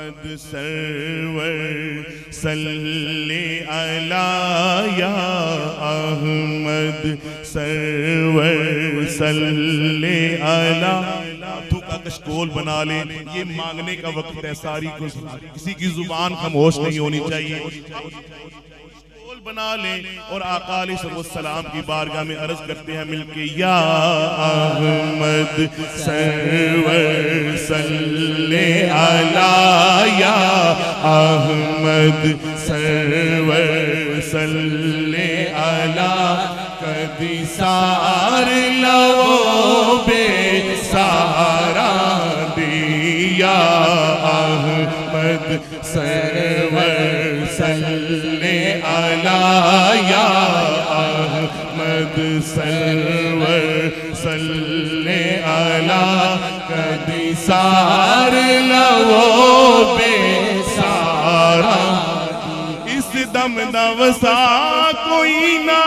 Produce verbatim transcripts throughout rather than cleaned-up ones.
Ahmad server सल्ले अला या अहमद सरवर सल्ले अला। तू का कशकोल बना ले, ये मांगने का वक्त है, सारी को किसी की जुबान खामोश नहीं होनी चाहिए। बना ले और आका अलैहिस्सलाम की बारगाह में अर्ज करते हैं मिलके, या अहमद सरवर सल्ले अला या अहमद सरवर सल्ले अला। कदी सार लवो बेसहारा दिया अहमद सरवर सल्ले अला या अहमद सरवर सल्ले अला। कदी सार लवो बेसहारा, इस दम दवसा कोई ना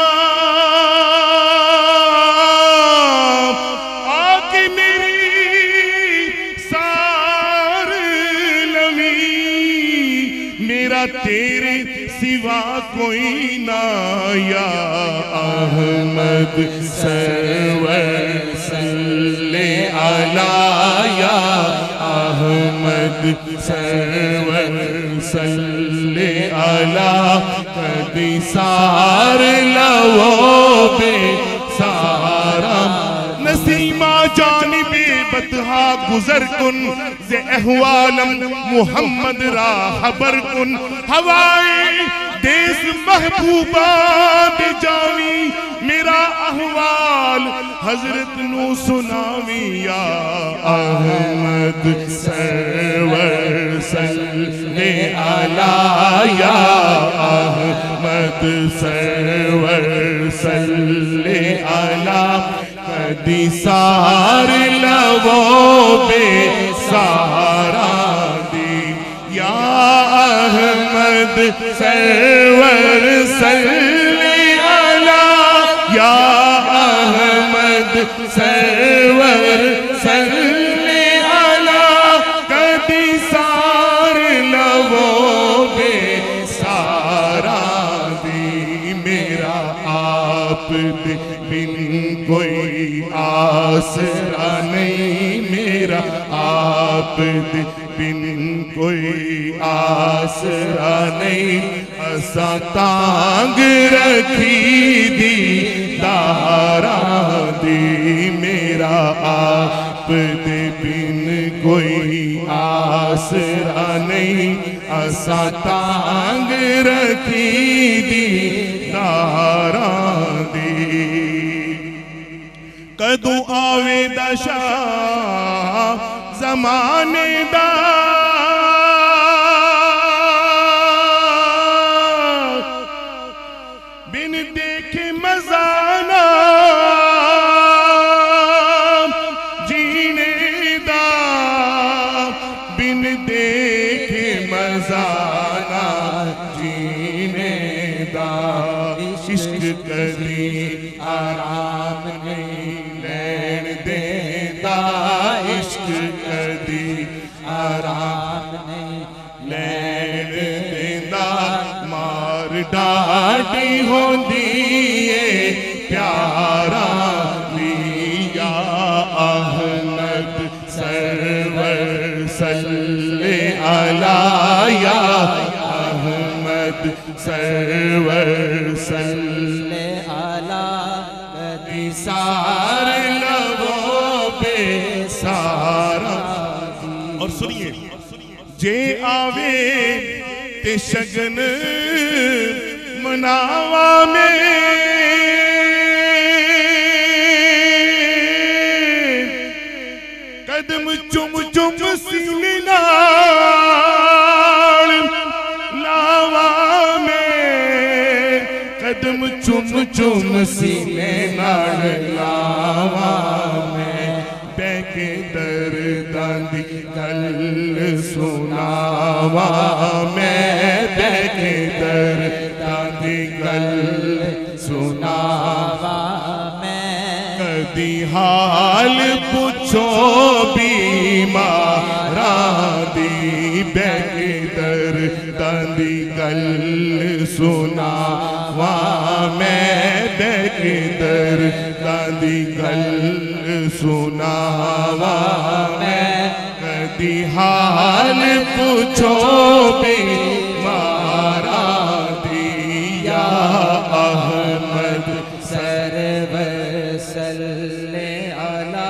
आके मेरी सार लवी, मेरा तेरे सिवा कोई ना या अहमद सरवर सल्ले अला या अहमद सरवर सल्ले अला। कदी सार लवो बेसहारा, नसीमा जानिबे बतहा गुजर कुन जे अहवालम मुहम्मद रा खबर कुन। हवाए देश महबूबा दे जावी, मेरा अहवाल हजरत नू सुनावी या अहमद सरवर सल्ले अला या अहमद सरवर सल्ले अला। कदी सार लवो बेसहारा दी या अहमद सरवर सल्ले अला या अहमद सरवर सल्ले अला। कदी सार लवो बेसहारा दी, मेरा आप बिन कोई आसरा नहीं, मेरा आप बिन कोई आसरा नहीं। असा तांग रखी दी दारा दी, मेरा आप बिन कोई आसरा नहीं। असा तांग रखी दी दारा दी। कदू आवे दशा जमाने दा, बिन देखे मजाना जीने दा, बिन देखे मजाना जीने दा। इश्क कदी आराम नहीं लैन देता, इश्क कदी आराम नहीं लैन देता। मार डाटी होंदी है प्यारा लिया अहमद सरवर सल्ले अला या अहमद सरवर सल्ले अला। कदी सार लवो बेसहारा। और सुनिए, जे आवे ते शगन मनावा में, कदम चुम चुम सीने नाल लावा में, कदम चुम चुम सीने नाल लावा में। बैके दर्दां दी गल सुनावा मैं, बैके दर्दां दी गल सुनावा मैं। कदी हाल पूछो बीमारा दी बैके दर दादी गल सुनावा मैं बैके दर दादी गल सुनावा मैं कदी हाल पूछो भी मारा दिया अहमद सरवर सल्ले अला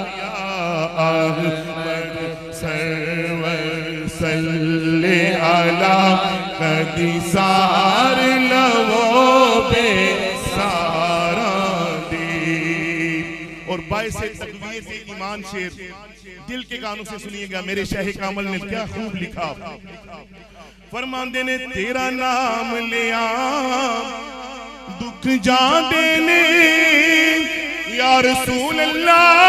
अहमद सरवर सल्ले अला कदी सार लवो बे सारा दी। और बाइसे तकबीर से ईमान शेर दिल के गानों से सुनिएगा। मेरे शाह कामल ने क्या खूब लिखा। फरमांदे ने तेरा नाम लिया दुख जा देने या रसूल अल्लाह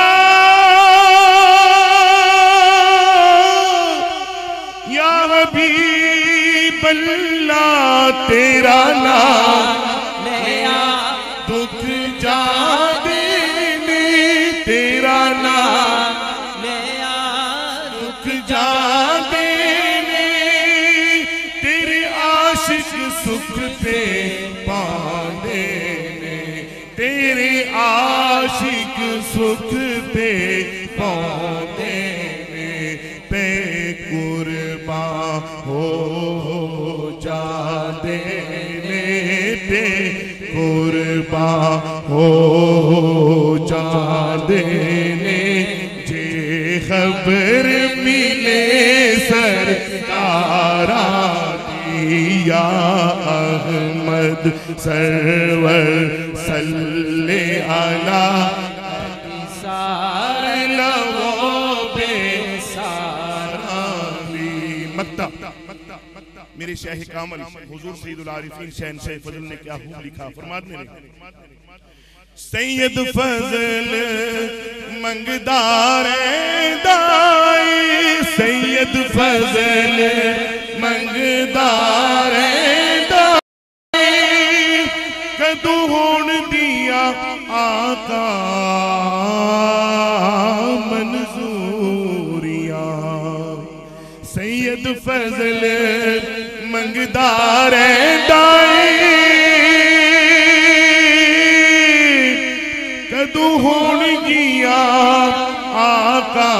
या हबीब अल्लाह तेरा नाम लिया दुख जा देने तेरा नाम लिया दुख जा देने तेरे आशिक सुख पे पाने तेरे आशिक सुख पे पाने पे कुर्बान हो जा देने पे कुर्बान हो जा देने जे खबर मिले सरकारा दिया अहमद सरवर सल्ले अला सार लवो बे सारा मक्ता। मेरे शाह कामल हुजूर सैयदुल आरिफीन शहंशाह फजल ने क्या खूब लिखा। फरमाते हैं सैयद फजल मंगदार दाई सैयद फजल मंगदार दाई कदू होण दिया आका मंजूरिया सैयद फजल मंगदार दाई कदू होण गिया आका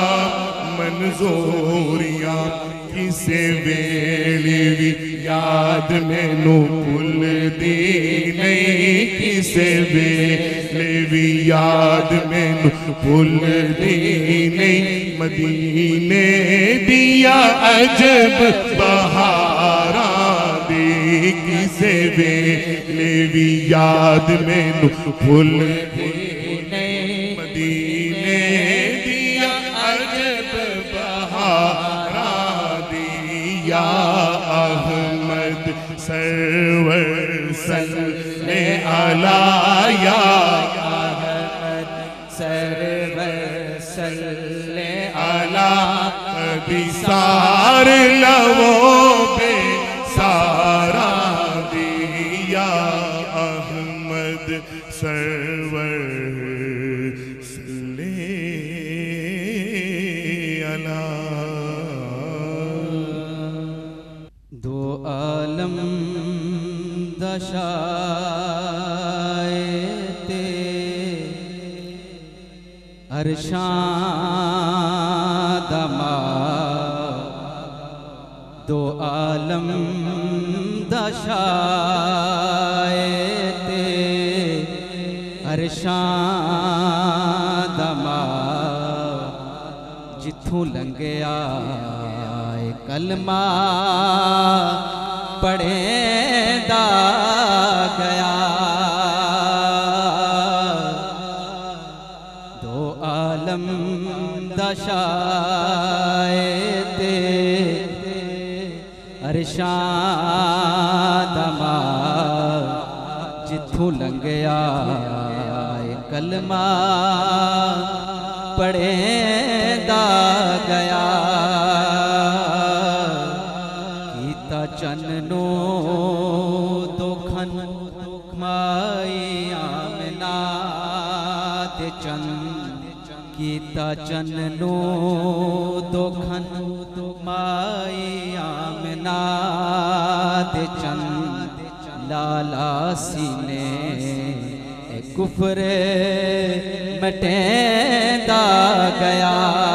मंजूरिया किसे वेले भी याद मैनू भुलदी नहीं किसे वेले भी याद मैनू भुलदी नहीं मदीने दिया अजब बहारा दी किसे वेले भी याद मैनू भुलदी नहीं मदीने दिया अजब बहारा दिया अहमद सरवर सल्ले अला या अहमद सरवर सल्ले अला कभी सार लवो पे सारा दिया अहमद सरवर सल्ले अला। दो आलम दशाए ते अरशां दमा दो आलम दशाए ते अरशां दमा जिथों लंघिया कलमा पढ़ेंदा गया दो आलम दशाए ते अरशां दमा जिथों लंघिया कलमा पढ़ेंदा गया चन्नो दोखन माई आमना ते चन कीता चन्नो दोखन माई आमना दे चंद लाला सीने कुफर मटेंदा गया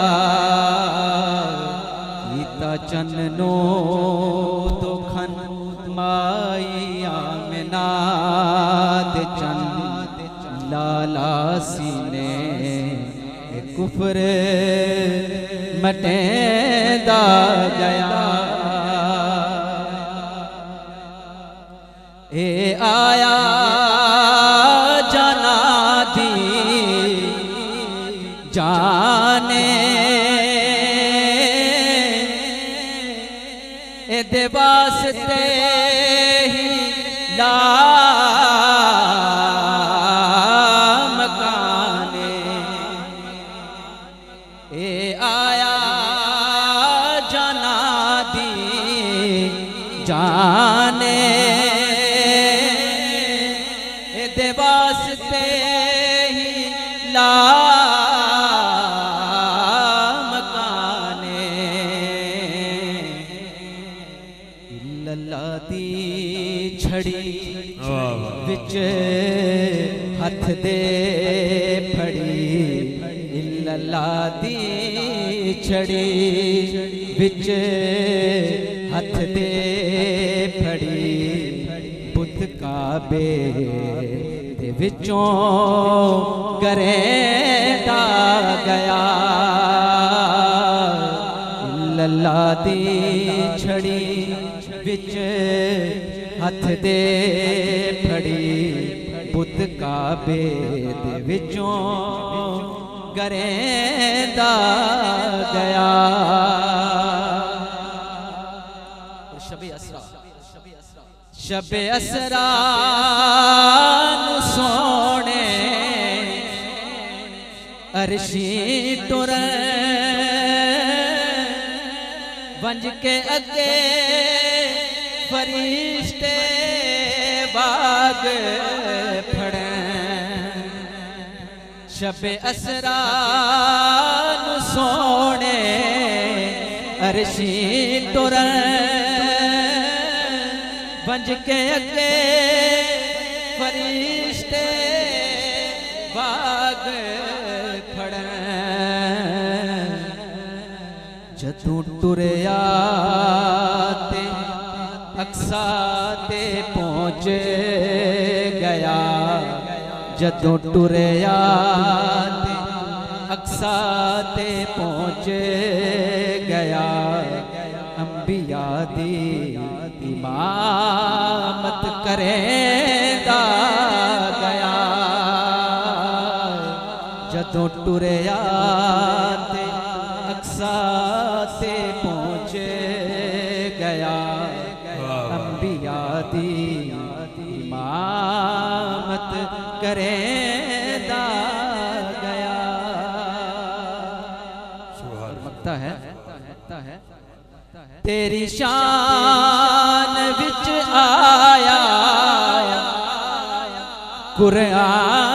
गीता चन्नो दुखन माई आमना दे चंद लाला सीने कुफर मटेंदा गया ए आया जाना दी जाने ए दे वास्ते ही ला मकाने ए आया जाना दी जाने वास्ते ही ला मकाने इल्लल्लाह दी छड़ी विच हथ दे फड़ी इल्लल्लाह दी छड़ी विच हथ दे फड़ी बुत काबे दे विचों गरेंदा गया इल्लल्लाह दी छड़ी विच हथ दे फड़ी बुत काबे दे विचों गरेंदा गया शबे असरा शबे असरा नु सोने अरशी टुर वंज के अगे फरिश्ते बाग फड़े शबे असरा नु सोने अरशी टुर वंज के अगे फरिश्ते बाग फड़े जदू टुरया ते अक्सा ते पहुँच गया जदू टुरया ते अक्सा ते पहुँच गया अंबिया दी इमामत करेंदा गया जदों टुरया ते अक्सा ते पहुँच गया अंबिया दी इमामत करेंदा गया मकता है तेरी शान विच आया कुरान